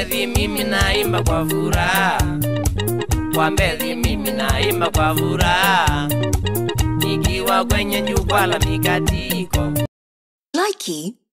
Mbezi mimi naimba kwa furaha, kwa Mbezi mimi naimba kwa furaha, nikiwa kwenye jukwaa la mikatiko. Likey